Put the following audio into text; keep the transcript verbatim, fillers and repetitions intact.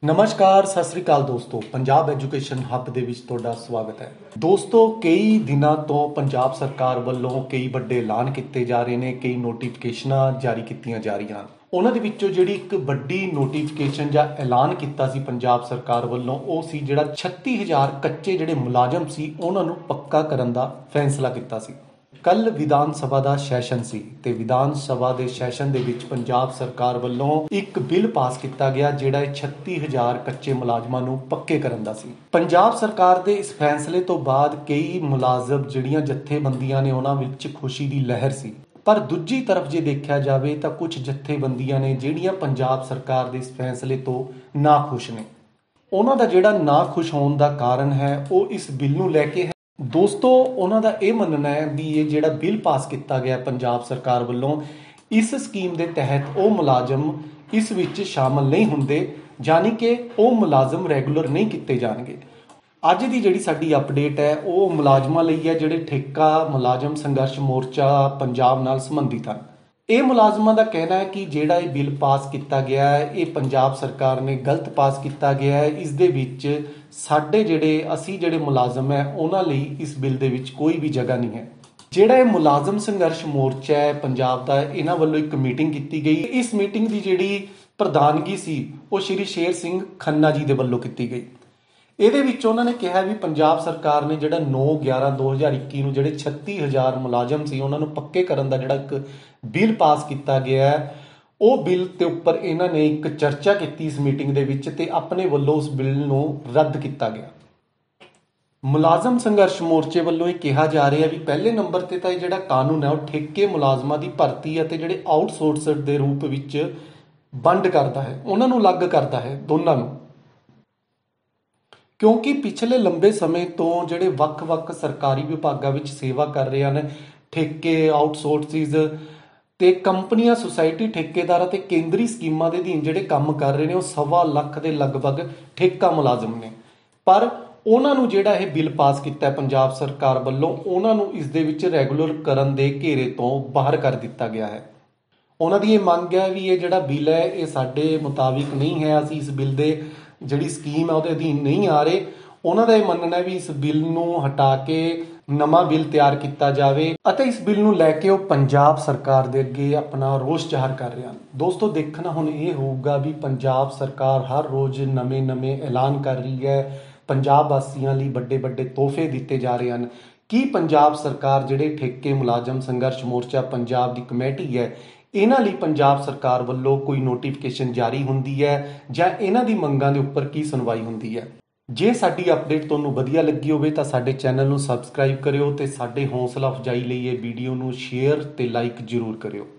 नमस्कार सत श्री अकाल दोस्तों, पंजाब एजुकेशन हब ਦੇ ਵਿੱਚ ਤੁਹਾਡਾ ਸਵਾਗਤ ਹੈ। ਦੋਸਤੋ, ਕਈ ਦਿਨਾਂ ਤੋਂ ਪੰਜਾਬ ਸਰਕਾਰ ਵੱਲੋਂ ਕਈ ਵੱਡੇ ਐਲਾਨ ਕੀਤੇ ਜਾ ਰਹੇ ਨੇ, ਕਈ ਨੋਟੀਫਿਕੇਸ਼ਨਾਂ ਜਾਰੀ ਕੀਤੀਆਂ ਜਾ ਰਹੀਆਂ ਹਨ। ਉਹਨਾਂ ਦੇ ਵਿੱਚੋਂ ਜਿਹੜੀ ਇੱਕ ਵੱਡੀ ਨੋਟੀਫਿਕੇਸ਼ਨ ਜਾਂ ਐਲਾਨ ਕੀਤਾ ਸੀ ਪੰਜਾਬ ਸਰਕਾਰ ਵੱਲੋਂ, ਉਹ ਸੀ ਜਿਹੜਾ ਛੱਤੀ ਹਜ਼ਾਰ ਕੱਚੇ ਜਿਹੜੇ ਮੁਲਾਜ਼ਮ ਸੀ ਉਹਨਾਂ ਨੂੰ ਪੱਕਾ ਕਰਨ ਦਾ ਫੈਸਲਾ ਕੀਤਾ ਸੀ। ਕੱਲ ਵਿਧਾਨ ਸਭਾ ਦਾ ਸੈਸ਼ਨ ਸੀ ਤੇ ਵਿਧਾਨ ਸਭਾ ਦੇ ਸੈਸ਼ਨ ਦੇ ਵਿੱਚ ਪੰਜਾਬ ਸਰਕਾਰ ਵੱਲੋਂ ਇੱਕ ਬਿੱਲ ਪਾਸ ਕੀਤਾ ਗਿਆ ਜਿਹੜਾ ਛੱਤੀ ਹਜ਼ਾਰ ਕੱਚੇ ਮੁਲਾਜ਼ਮਾਂ ਨੂੰ ਪੱਕੇ ਕਰਨ ਦਾ ਸੀ। ਪੰਜਾਬ ਸਰਕਾਰ ਦੇ ਇਸ ਫੈਸਲੇ ਤੋਂ ਬਾਅਦ ਕਈ ਮੁਲਾਜ਼ਮ ਜਿਹੜੀਆਂ ਜਥੇਬੰਦੀਆਂ ਨੇ ਉਹਨਾਂ ਵਿੱਚ ਖੁਸ਼ੀ ਦੀ ਲਹਿਰ ਸੀ, ਪਰ ਦੂਜੀ ਤਰਫ ਜੇ ਦੇਖਿਆ ਜਾਵੇ ਤਾਂ ਕੁਝ ਜਥੇਬੰਦੀਆਂ ਨੇ ਜਿਹੜੀਆਂ ਪੰਜਾਬ ਸਰਕਾਰ ਦੇ ਇਸ ਫੈਸਲੇ ਤੋਂ ਨਾਖੁਸ਼ ਨੇ। ਉਹਨਾਂ ਦਾ ਜਿਹੜਾ ਨਾਖੁਸ਼ ਹੋਣ ਦਾ ਕਾਰਨ ਹੈ ਉਹ ਇਸ ਬਿੱਲ ਨੂੰ ਲੈ ਕੇ ਹੈ। ਦੋਸਤੋ, ਉਹਨਾਂ ਦਾ ਇਹ ਮੰਨਣਾ ਹੈ ਵੀ ਇਹ ਜਿਹੜਾ ਬਿੱਲ ਪਾਸ ਕੀਤਾ ਗਿਆ ਪੰਜਾਬ ਸਰਕਾਰ ਵੱਲੋਂ, ਇਸ ਸਕੀਮ ਦੇ ਤਹਿਤ ਉਹ ਮੁਲਾਜ਼ਮ ਇਸ ਵਿੱਚ ਸ਼ਾਮਲ ਨਹੀਂ ਹੁੰਦੇ, ਯਾਨੀ ਕਿ ਉਹ ਮੁਲਾਜ਼ਮ ਰੈਗੂਲਰ ਨਹੀਂ ਕੀਤੇ ਜਾਣਗੇ। ਅੱਜ ਦੀ ਜਿਹੜੀ ਸਾਡੀ ਅਪਡੇਟ ਹੈ ਉਹ ਮੁਲਾਜ਼ਮਾਂ ਲਈ ਹੈ ਜਿਹੜੇ ਠੇਕਾ ਮੁਲਾਜ਼ਮ ਸੰਘਰਸ਼ ਮੋਰਚਾ ਪੰਜਾਬ ਨਾਲ ਸੰਬੰਧਿਤ ਹਨ। ਇਹ ਮੁਲਾਜ਼ਮਾਂ ਦਾ ਕਹਿਣਾ ਹੈ ਕਿ ਜਿਹੜਾ ਇਹ ਬਿੱਲ ਪਾਸ ਕੀਤਾ ਗਿਆ ਹੈ ਇਹ ਪੰਜਾਬ ਸਰਕਾਰ ਨੇ ਗਲਤ ਪਾਸ ਕੀਤਾ ਗਿਆ ਹੈ। ਇਸ ਦੇ ਵਿੱਚ ਸਾਡੇ ਜਿਹੜੇ ਅਸੀਂ ਜਿਹੜੇ ਮੁਲਾਜ਼ਮ ਹੈ ਉਹਨਾਂ ਲਈ ਇਸ ਬਿੱਲ ਦੇ ਵਿੱਚ ਕੋਈ ਵੀ ਜਗ੍ਹਾ ਨਹੀਂ ਹੈ। ਜਿਹੜਾ ਇਹ ਮੁਲਾਜ਼ਮ ਸੰਘਰਸ਼ ਮੋਰਚਾ ਹੈ ਪੰਜਾਬ ਦਾ, ਇਹਨਾਂ ਵੱਲੋਂ ਇੱਕ ਮੀਟਿੰਗ ਕੀਤੀ ਗਈ। ਇਸ ਮੀਟਿੰਗ ਦੀ ਜਿਹੜੀ ਪ੍ਰਧਾਨਗੀ ਸੀ ਉਹ ਸ਼੍ਰੀ ਸ਼ੇਰ ਸਿੰਘ ਖੰਨਾ ਜੀ ਦੇ ਵੱਲੋਂ ਕੀਤੀ ਗਈ। ਇਹਦੇ ਵਿੱਚ ਉਹਨਾਂ ਨੇ ਕਿਹਾ ਵੀ ਪੰਜਾਬ ਸਰਕਾਰ ਨੇ ਜਿਹੜਾ ਨੌ ਗਿਆਰਾਂ ਦੋ ਹਜ਼ਾਰ ਇੱਕੀ ਨੂੰ ਜਿਹੜੇ ਛੱਤੀ ਹਜ਼ਾਰ ਮੁਲਾਜ਼ਮ ਸੀ ਉਹਨਾਂ ਨੂੰ ਪੱਕੇ ਕਰਨ ਦਾ ਜਿਹੜਾ ਇੱਕ ਬਿੱਲ ਪਾਸ ਕੀਤਾ ਗਿਆ ਹੈ, ਉਹ ਬਿੱਲ ਤੇ ਉੱਪਰ ਇਹਨਾਂ ਨੇ ਇੱਕ ਚਰਚਾ ਕੀਤੀ ਇਸ ਮੀਟਿੰਗ ਦੇ ਵਿੱਚ ਤੇ ਆਪਣੇ ਵੱਲੋਂ ਉਸ ਬਿੱਲ ਨੂੰ ਰੱਦ ਕੀਤਾ ਗਿਆ। ਮੁਲਾਜ਼ਮ ਸੰਘਰਸ਼ ਮੋਰਚੇ ਵੱਲੋਂ ਇਹ ਕਿਹਾ ਜਾ ਰਿਹਾ ਵੀ ਪਹਿਲੇ ਨੰਬਰ ਤੇ ਤਾਂ ਇਹ ਜਿਹੜਾ ਕਾਨੂੰਨ ਹੈ ਉਹ ਠੇਕੇ ਮੁਲਾਜ਼ਮਾਂ ਦੀ ਭਰਤੀ ਅਤੇ ਜਿਹੜੇ ਆਊਟਸੋਰਸਡ ਦੇ ਰੂਪ ਵਿੱਚ ਵੰਡ ਕਰਦਾ ਹੈ, ਉਹਨਾਂ ਨੂੰ ਅਲੱਗ ਕਰਦਾ ਹੈ ਦੋਨਾਂ ਨੂੰ, ਕਿਉਂਕਿ ਪਿਛਲੇ ਲੰਬੇ ਸਮੇਂ ਤੋਂ ਜਿਹੜੇ ਵੱਖ-ਵੱਖ ਸਰਕਾਰੀ ਵਿਭਾਗਾਂ ਵਿੱਚ ਸੇਵਾ ਕਰ ਰਹੇ ਹਨ, ਠੇਕੇ, ਆਊਟਸੋਰਸਿਸ ਤੇ ਕੰਪਨੀਆਂ, ਸੁਸਾਇਟੀ ਠੇਕੇਦਾਰ ਅਤੇ ਕੇਂਦਰੀ ਸਕੀਮਾਂ ਦੇ ਅਧੀਨ ਜਿਹੜੇ ਕੰਮ ਕਰ ਰਹੇ ਨੇ ਉਹ ਸਵਾ ਲੱਖ ਦੇ ਲਗਭਗ ਠੇਕਾ ਮੁਲਾਜ਼ਮ ਨੇ। ਪਰ ਉਹਨਾਂ ਨੂੰ ਜਿਹੜਾ ਇਹ ਬਿੱਲ ਪਾਸ ਕੀਤਾ ਹੈ ਪੰਜਾਬ ਸਰਕਾਰ ਵੱਲੋਂ, ਉਹਨਾਂ ਨੂੰ ਇਸ ਦੇ ਵਿੱਚ ਰੈਗੂਲਰ ਕਰਨ ਦੇ ਘੇਰੇ ਤੋਂ ਬਾਹਰ ਕਰ ਦਿੱਤਾ ਗਿਆ ਹੈ। ਉਹਨਾਂ ਦੀ ਇਹ ਮੰਗ ਹੈ ਵੀ ਇਹ ਜਿਹੜਾ ਬਿੱਲ ਹੈ ਇਹ ਸਾਡੇ ਮੁਤਾਬਿਕ ਨਹੀਂ ਹੈ, ਅਸੀਂ ਇਸ ਬਿੱਲ ਦੇ ਜਿਹੜੀ ਸਕੀਮ ਹੈ ਉਹਦੇ ਅਧੀਨ ਨਹੀਂ ਆ ਰਹੇ। ਉਹਨਾਂ ਦਾ ਇਹ ਮੰਨਣਾ ਹੈ ਵੀ ਇਸ ਬਿੱਲ ਨੂੰ ਹਟਾ ਕੇ ਨਵਾਂ ਬਿੱਲ ਤਿਆਰ ਕੀਤਾ ਜਾਵੇ ਅਤੇ ਇਸ ਬਿੱਲ ਨੂੰ ਲੈ ਕੇ ਉਹ ਪੰਜਾਬ ਸਰਕਾਰ ਦੇ ਅੱਗੇ ਆਪਣਾ ਰੋਸ ਜ਼ਾਹਰ ਕਰ ਰਹੇ ਹਨ। ਦੋਸਤੋ, ਦੇਖਣਾ ਹੁਣ ਇਹ ਹੋਊਗਾ ਵੀ ਪੰਜਾਬ ਸਰਕਾਰ ਹਰ ਰੋਜ਼ ਨਵੇਂ-ਨਵੇਂ ਐਲਾਨ ਕਰ ਰਹੀ ਹੈ, ਪੰਜਾਬ ਵਾਸੀਆਂ ਲਈ ਵੱਡੇ ਵੱਡੇ ਤੋਹਫੇ ਦਿੱਤੇ ਜਾ ਰਹੇ ਹਨ। ਕੀ ਪੰਜਾਬ ਸਰਕਾਰ ਜਿਹੜੇ ਠੇਕੇ ਮੁਲਾਜ਼ਮ ਸੰਘਰਸ਼ ਮੋਰਚਾ ਪੰਜਾਬ ਦੀ ਕਮੇਟੀ ਹੈ ਇਹਨਾਂ ਲਈ ਪੰਜਾਬ ਸਰਕਾਰ ਵੱਲੋਂ ਕੋਈ ਨੋਟੀਫਿਕੇਸ਼ਨ ਜਾਰੀ ਹੁੰਦੀ ਹੈ ਜਾਂ ਇਹਨਾਂ ਦੀ ਮੰਗਾਂ ਦੇ ਉੱਪਰ ਕੀ ਸੁਣਵਾਈ ਹੁੰਦੀ ਹੈ? ਜੇ ਸਾਡੀ ਅਪਡੇਟ ਤੁਹਾਨੂੰ ਵਧੀਆ ਲੱਗੀ ਹੋਵੇ ਤਾਂ ਸਾਡੇ ਚੈਨਲ ਨੂੰ ਸਬਸਕ੍ਰਾਈਬ ਕਰਿਓ ਤੇ ਸਾਡੇ ਹੌਸਲਾ ਅਫਜ਼ਾਈ ਲਈ ਇਹ ਵੀਡੀਓ ਨੂੰ ਸ਼ੇਅਰ ਤੇ ਲਾਈਕ ਜ਼ਰੂਰ ਕਰਿਓ।